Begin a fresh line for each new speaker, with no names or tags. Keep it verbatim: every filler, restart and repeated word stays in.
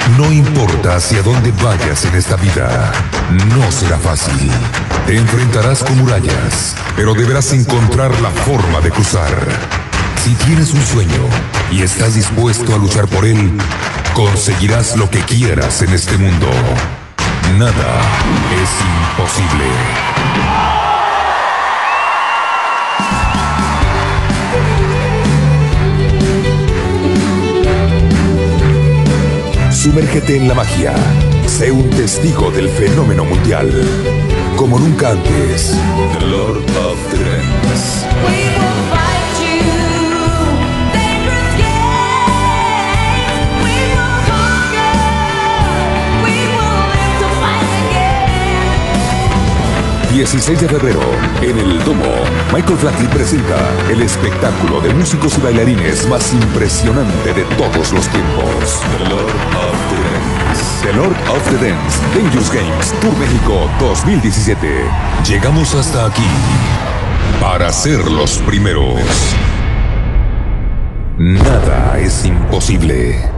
No importa hacia dónde vayas en esta vida, no será fácil. Te enfrentarás con murallas, pero deberás encontrar la forma de cruzar. Si tienes un sueño y estás dispuesto a luchar por él, conseguirás lo que quieras en este mundo. Nada es imposible. Sumérgete en la magia. Sé un testigo del fenómeno mundial. Como nunca antes. The Lord of the Rings.
We will fight you, dangerous game. We will conquer. We will live to fight again.
dieciséis de febrero, en el Domo, Michael Flatley presenta el espectáculo de músicos y bailarines más impresionante de todos los tiempos. The Lord of the Dance. The Lord of the Dance. Dangerous Games Tour México dos mil diecisiete. Llegamos hasta aquí para ser los primeros. Nada es imposible.